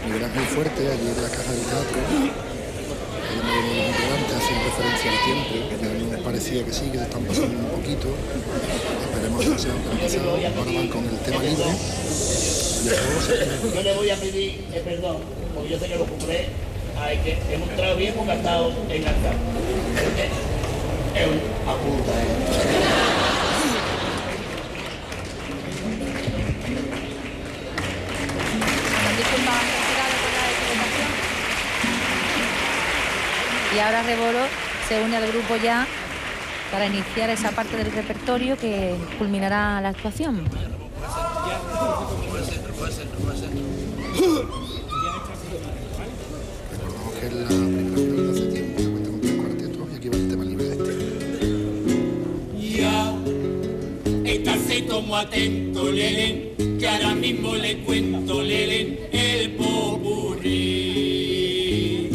nivel es muy fuerte. Allí en la caja del teatro, uno de los integrantes hacen referencia al tiempo, que nos parecía que sí, que se están pasando un poquito. Esperemos que sea pasado. Ahora van con el tema libre. Yo le voy a pedir perdón, porque yo sé que lo compré, que hemos entrado bien porque ha estado enganchado. Es un apunta, Y ahora Rebolo se une al grupo ya para iniciar esa parte del repertorio que culminará la actuación. Recordamos que es la primera final de hace tiempo, que cuenta con 3 cuartetos y aquí va el tema libre de este. Ya, estarse como atento, Lelen, que ahora mismo le cuento, Lelen, el popurrí.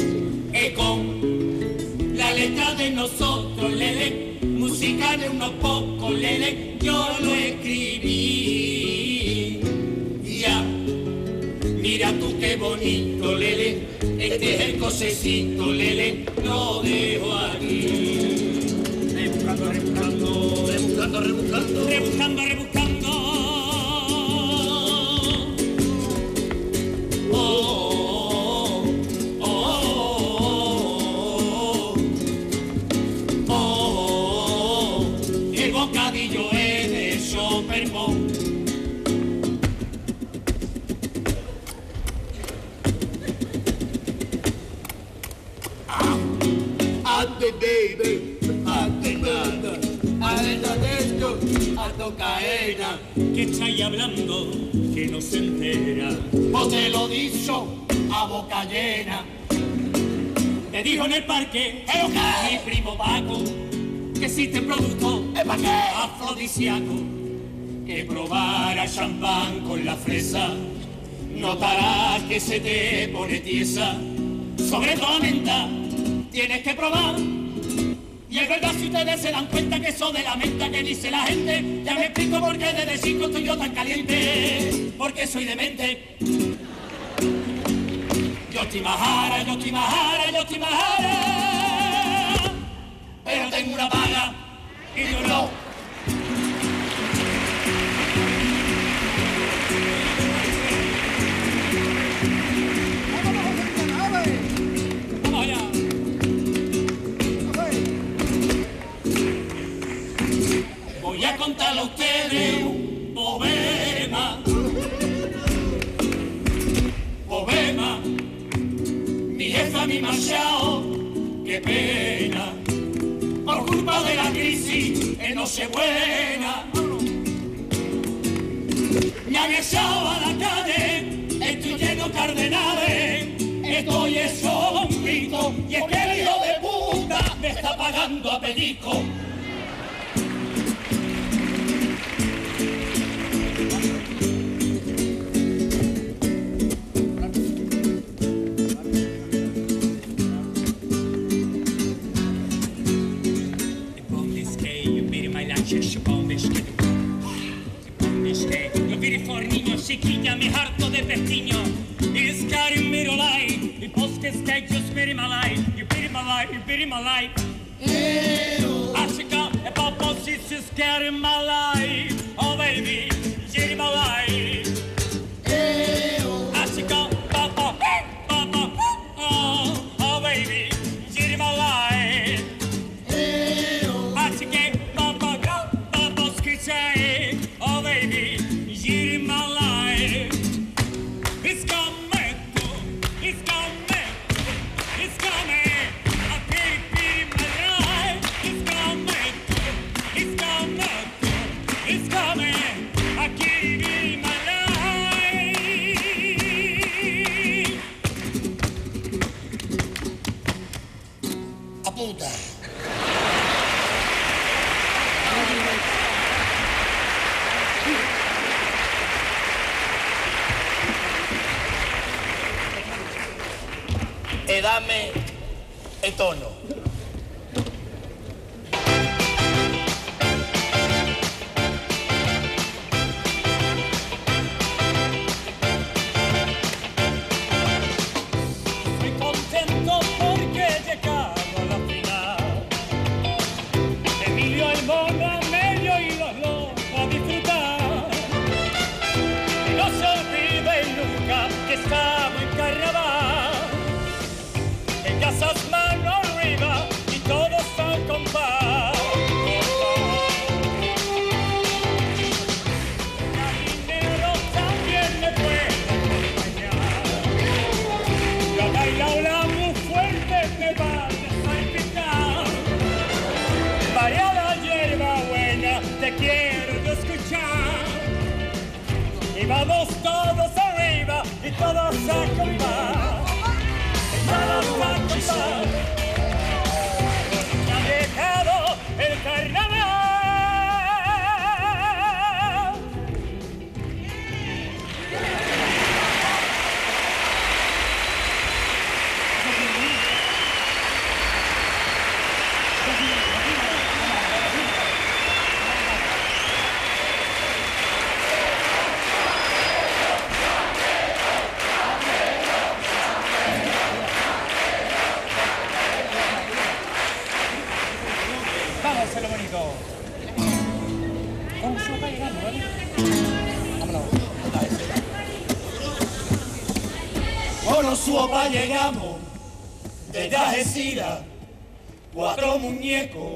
Con la letra de nosotros, Lelen, música de unos pocos, Lelen, yo lo escribí. Ya, mira tú qué bonito, Lelen, este es el cosecito, Lelen, lo dejo aquí. Rebuscando, rebuscando, rebuscando, rebuscando, rebuscando, rebuscando. Oh, oh, oh, oh, el bocadillo es de Chopin. Ande baby, ande nada, ande esto, ando caena. ¿Qué estáis hablando? Que no se entera. Pues te lo dicho a boca llena. Te dijo en el parque, mi primo Paco, que existe producto afrodisíaco, que probara champán con la fresa, notarás que se te pone tiesa. Sobre todo menta, tienes que probar. Y es verdad si ustedes se dan cuenta que eso de la menta que dice la gente, ya me explico por qué desde 5 estoy yo tan caliente, porque soy demente. Yo estoy majara, yo estoy majara, yo estoy majara, pero tengo una paga y yo no. Vamos allá. Voy a contarle a ustedes un poema. Poema. Mi jefa mi marchao, qué pena. Por culpa de la crisis en Nochebuena. Me han echado a la calle, estoy lleno de cardenales. Estoy hecho un grito y es que el hijo de puta me está pagando a pedico. Yo viri forniño, chiquilla, mi harto de pestiño. It's carrying me to life. The post is take you spit in my life. You pity my life, you pity my life. Ashika, a papa, she's just carrying my life. Oh baby, she's my life. Ashika, papa, papa, oh baby, she's my life. Ashika, papa, papa, schizzai. Oh baby, she's my life. It's coming, it's coming, it's coming. I can't be my life. It's coming, it's coming, it's coming. I can't be my life. Apunta. Dame el tono. estamos en carnaval. Venga esas manos arriba y todos son compás. Marinero también me puede acompañar. La baila muy fuerte me va a invitar. Vaya la hierba buena, te quiero escuchar. Y vamos todos arriba y todos a compás. Todos a compás. Ya ha llegado el carnaval. Vamos a hacerlo bonito. Con sopa llegamos, ¿vale? Vámonos. Con sopa llegamos desde Algeciras, 4 muñecos.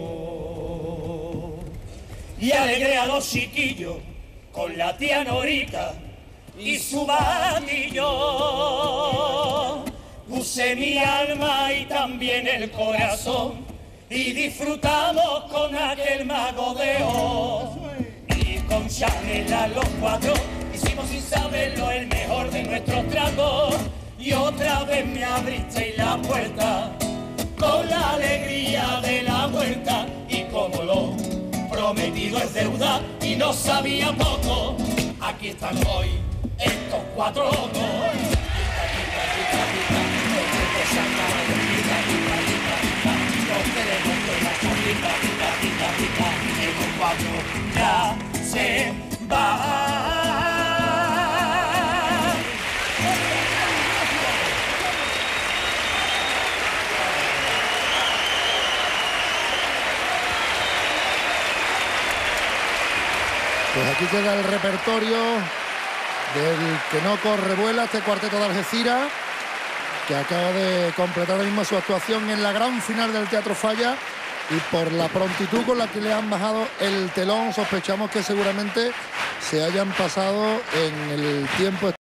Y alegré a los chiquillos con la tía Norita y su batillo. Puse mi alma y también el corazón y disfrutamos con aquel mago de Oz. Y con Chanela los 4 hicimos sin saberlo el mejor de nuestros tragos. Y otra vez me abristeis la puerta con la alegría de la vuelta. Y como lo prometido es deuda y no sabía poco, aquí están hoy estos 4 locos. Ya se va. Pues aquí queda el repertorio del Que no corre vuela, este cuarteto de Algeciras, que acaba de completar ahora mismo su actuación en la gran final del Teatro Falla, y por la prontitud con la que le han bajado el telón sospechamos que seguramente se hayan pasado en el tiempo